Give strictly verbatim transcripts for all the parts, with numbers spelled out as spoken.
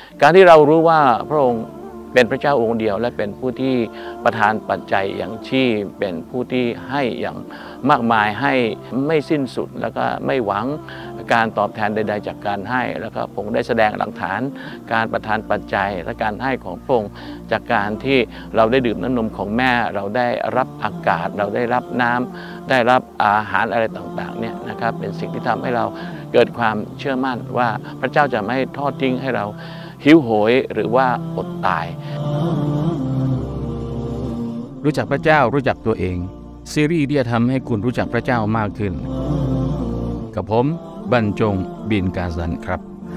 การที่เรารู้ว่าพระองค์เป็นพระเจ้าองค์เดียวและเป็นผู้ที่ประทานปัจจัยอย่างชีพเป็นผู้ที่ให้อย่างมากมายให้ไม่สิ้นสุดแล้วก็ไม่หวังการตอบแทนใดๆจากการให้แล้วก็พระองค์ได้แสดงหลักฐานการประทานปัจจัยและการให้ของพระองค์จากการที่เราได้ดื่มน้ำนมของแม่เราได้รับอากาศเราได้รับน้ำได้รับอาหารอะไรต่างๆเนี่ยนะครับเป็นสิ่งที่ทำให้เราเกิดความเชื่อมั่นว่าพระเจ้าจะไม่ทอดทิ้งให้เราหิวโหยหรือว่าอดตายรู้จักพระเจ้ารู้จักตัวเองซีรีส์ที่จะทำให้คุณรู้จักพระเจ้ามากขึ้นกับผมบรรจงบินกาซันครับ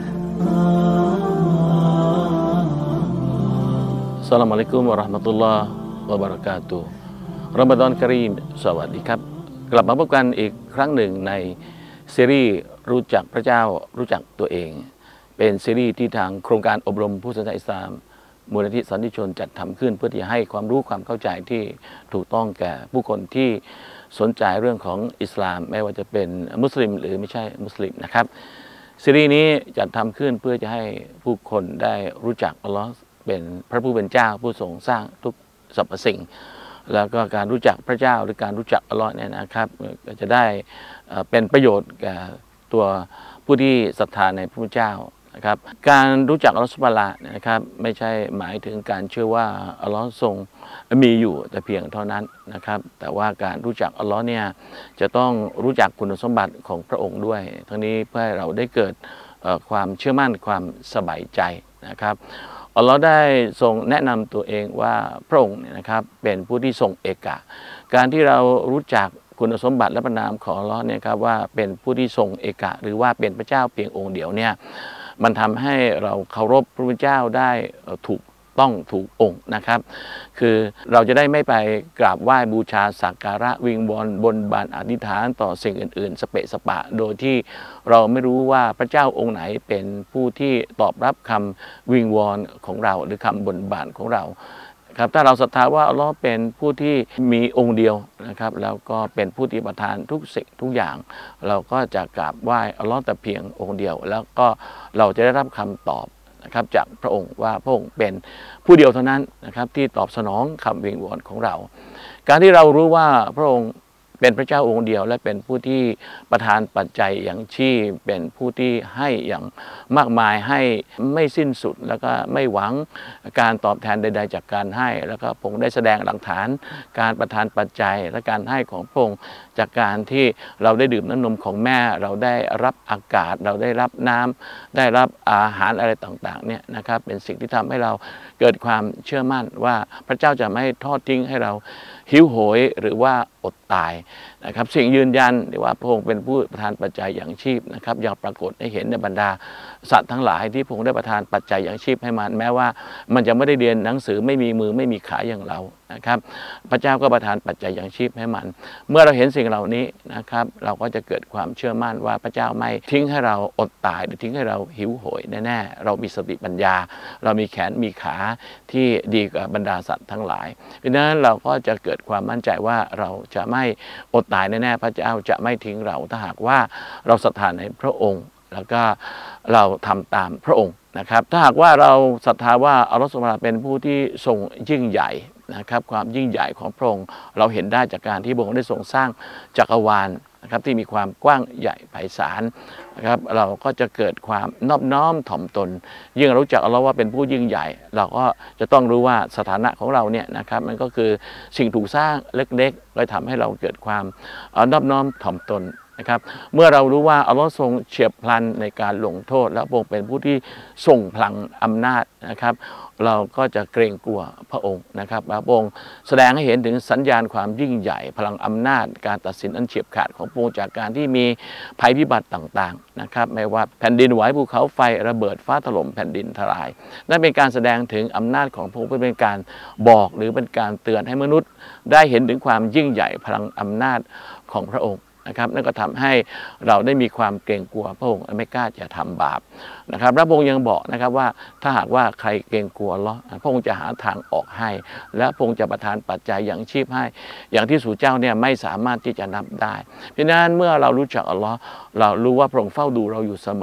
อัสสลามุอะลัยกุมวะเราะห์มะตุลลอฮ์วะบะเราะกาตุฮ์รอมฎอนกะรีมสวัสดีครับกลับมาพบกันอีกครั้งหนึ่งในซีรีส์รู้จักพระเจ้ารู้จักตัวเองเป็นซีรีส์ที่ทางโครงการอบรมผู้ศรัทธาอิสลามมูลนิธิสันติชนจัดทำขึ้นเพื่อที่จะให้ความรู้ความเข้าใจที่ถูกต้องแก่ผู้คนที่สนใจเรื่องของอิสลามไม่ว่าจะเป็นมุสลิมหรือไม่ใช่มุสลิมนะครับซีรีส์นี้จัดทำขึ้นเพื่อจะให้ผู้คนได้รู้จักอัลลอฮ์เป็นพระผู้เป็นเจ้าผู้ทรงสร้างทุกสรรพสิ่งแล้วก็การรู้จักพระเจ้าหรือการรู้จักอัลลอฮ์เนี่ยนะครับก็จะได้เป็นประโยชน์แก่ตัวผู้ที่ศรัทธาในพระพุทธเจ้านะครับการรู้จักอัลลอฮฺซุบฮานะฮูวะตะอาลานะครับไม่ใช่หมายถึงการเชื่อว่าอัลลอฮฺทรงมีอยู่แต่เพียงเท่านั้นนะครับแต่ว่าการรู้จักอัลลอฮ์เนี่ยจะต้องรู้จักคุณสมบัติของพระองค์ด้วยทั้งนี้เพื่อให้เราได้เกิดความเชื่อมั่นความสบายใจนะครับอัลลอฮ์ได้ทรงแนะนำตัวเองว่าพระองค์นะครับเป็นผู้ที่ทรงเอกะการที่เรารู้จักคุณสมบัติและพระนามของอัลลอฮ์เนี่ยครับว่าเป็นผู้ที่ทรงเอกะหรือว่าเป็นพระเจ้าเพียงองค์เดียวเนี่ยมันทำให้เราเคารพพระพุทธเจ้าได้ถูกต้องถูกองค์นะครับคือเราจะได้ไม่ไปกราบไหว้บูชาสักการะวิงวอนบนบานอธิษฐานต่อสิ่งอื่นๆสเปะสปะโดยที่เราไม่รู้ว่าพระเจ้าองค์ไหนเป็นผู้ที่ตอบรับคำวิงวอนของเราหรือคำบนบานของเราครับถ้าเราศรัทธาว่าอัลลอฮ์เป็นผู้ที่มีองค์เดียวนะครับแล้วก็เป็นผู้ที่ประทานทุกสิ่งทุกอย่างเราก็จะกราบไหว้อัลลอฮ์แต่เพียงองค์เดียวแล้วก็เราจะได้รับคำตอบนะครับจากพระองค์ว่าพระองค์เป็นผู้เดียวเท่านั้นนะครับที่ตอบสนองคำวิงวอนของเราการที่เรารู้ว่าพระองค์เป็นพระเจ้าองค์เดียวและเป็นผู้ที่ประทานปัจจัยอย่างชีพเป็นผู้ที่ให้อย่างมากมายให้ไม่สิ้นสุดแล้วก็ไม่หวังการตอบแทนใดๆจากการให้แล้วก็พระองค์ได้แสดงหลักฐานการประทานปัจจัยและการให้ของพระองค์จากการที่เราได้ดื่มน้ำนมของแม่เราได้รับอากาศเราได้รับน้ำได้รับอาหารอะไรต่างๆเนี่ยนะครับเป็นสิ่งที่ทำให้เราเกิดความเชื่อมั่นว่าพระเจ้าจะไม่ทอดทิ้งให้เราหิวโหยหรือว่าอดตายนะครับสิ่งยืนยันว่าพระองค์เป็นผู้ประทานปัจจัยอย่างชีพนะครับยังปรากฏให้เห็นในบรรดาสัตว์ทั้งหลายที่พระองค์ได้ประทานปัจจัยอย่างชีพให้มันแม้ว่ามันจะไม่ได้เรียนหนังสือไม่มีมือไม่มีขาอย่างเรานะครับพระเจ้าก็ประทานปัจจัยอย่างชีพให้มันเมื่อเราเห็นสิ่งเหล่านี้นะครับเราก็จะเกิดความเชื่อมั่นว่าพระเจ้าไม่ทิ้งให้เราอดตายหรือทิ้งให้เราหิวโหยแน่ๆเรามีสติปัญญาเรามีแขนมีขาที่ดีกว่าบรรดาสัตว์ทั้งหลายเพราะฉะนั้นเราก็จะเกิดความมั่นใจว่าเราจะไม่อดตายแน่ๆพระเจ้าจะไม่ทิ้งเราถ้าหากว่าเราศรัทธาในพระองค์แล้วก็เราทำตามพระองค์นะครับถ้าหากว่าเราศรัทธาว่าอัลลอฮฺซุบฮานะฮูวะตะอาลาเป็นผู้ที่ทรงยิ่งใหญ่นะครับความยิ่งใหญ่ของพระองค์เราเห็นได้จากการที่พระองค์ได้ทรงสร้างจักรวาลนะครับที่มีความกว้างใหญ่ไพศาลนะครับเราก็จะเกิดความนอบน้อมถ่อมตนยิ่งรู้จักอัลลอฮ์ว่าเป็นผู้ยิ่งใหญ่เราก็จะต้องรู้ว่าสถานะของเราเนี่ยนะครับมันก็คือสิ่งถูกสร้างเล็กๆเลยทำให้เราเกิดความนอบน้อมถ่อมตนนะครับเมื่อเรารู้ว่าอัลลอฮ์ทรงเฉียบพลันในการลงโทษและพระองค์เป็นผู้ที่ทรงพลังอำนาจนะครับเราก็จะเกรงกลัวพระองค์นะครับพระองค์แสดงให้เห็นถึงสัญญาณความยิ่งใหญ่พลังอำนาจการตัดสินอันเฉียบขาดของพระองค์จากการที่มีภัยพิบัติต่างๆนะครับไม่ว่าแผ่นดินไหวภูเขาไฟระเบิดฟ้าถล่มแผ่นดินทลายนั่นเป็นการแสดงถึงอำนาจของพระองค์เป็นการบอกหรือเป็นการเตือนให้มนุษย์ได้เห็นถึงความยิ่งใหญ่พลังอำนาจของพระองค์นะครับนั่นก็ทำให้เราได้มีความเกรงกลัวพระองค์ไม่กล้าจะทำบาปนะครับพระองค์ยังบอกนะครับว่าถ้าหากว่าใครเกรงกลัวอัลเลาะห์พระองค์จะหาทางออกให้และพระองค์จะประทานปัจจัยอย่างชีพให้อย่างที่สู่เจ้าเนี่ยไม่สามารถที่จะนับได้เพราะฉะนั้นเมื่อเรารู้จักอัลเลาะห์เรารู้ว่าพระองค์เฝ้าดูเราอยู่เสมอ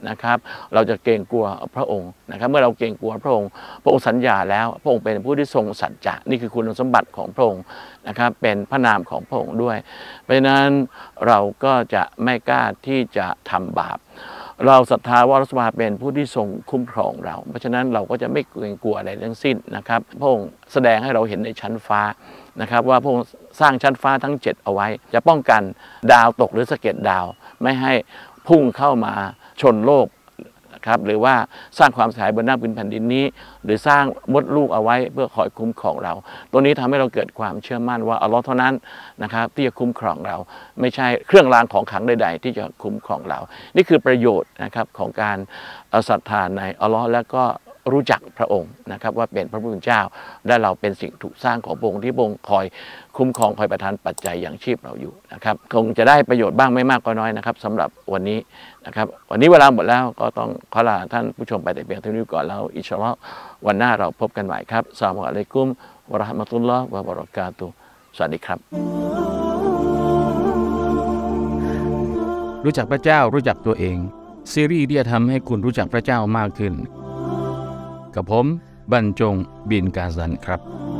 นะครับเราจะเกรงกลัวพระองค์นะครับเมื่อเราเกรงกลัวพระองค์พระองค์สัญญาแล้วพระองค์เป็นผู้ที่ทรงสัจจะนี่คือคุณสมบัติของพระองค์นะครับเป็นพระนามของพระองค์ด้วยเพราะฉะนั้นเราก็จะไม่กล้าที่จะทำบาปเราศรัทธาว่าพระบิดาเป็นผู้ที่ทรงคุ้มครองเราเพราะฉะนั้นเราก็จะไม่เกรงกลัวอะไรทั้งสิ้นนะครับพระองค์แสดงให้เราเห็นในชั้นฟ้านะครับว่าพระองค์สร้างชั้นฟ้าทั้งเจ็ดเอาไว้จะป้องกันดาวตกหรือสะเก็ดดาวไม่ให้พุ่งเข้ามาชนโลกนะครับหรือว่าสร้างความเสียหายบนหน้าพื้นแผ่นดินนี้หรือสร้างมดลูกเอาไว้เพื่อคอยคุ้มครองเราตัวนี้ทำให้เราเกิดความเชื่อมั่นว่าอัลลอฮ์เท่านั้นนะครับที่จะคุ้มครองเราไม่ใช่เครื่องรางของขลังใดๆที่จะคุ้มครองเรานี่คือประโยชน์นะครับของการศรัทธาในอัลลอฮ์และก็รู้จักพระองค์นะครับว่าเป็นพระผู้เป็นเจ้าและเราเป็นสิ่งถูกสร้างของพระองค์ที่พระองค์คอยคุ้มครองคอยประทานปัจจัยอย่างชีพเราอยู่นะครับคงจะได้ประโยชน์บ้างไม่มากก็น้อยนะครับสำหรับวันนี้นะครับวันนี้เวลาหมดแล้วก็ต้องขอลาท่านผู้ชมไปแต่เพียงเท่านี้ก่อนแล้วอินชาอัลลอฮ์วันหน้าเราพบกันใหม่ครับอัสสลามุอะลัยกุมวะเราะห์มะตุลลอฮ์วะบะเราะกาตุฮ์สวัสดีครับรู้จักพระเจ้ารู้จักตัวเองซีรีส์ที่จะทำให้คุณรู้จักพระเจ้ามากขึ้นกับผมบรรจงบินกาซันครับ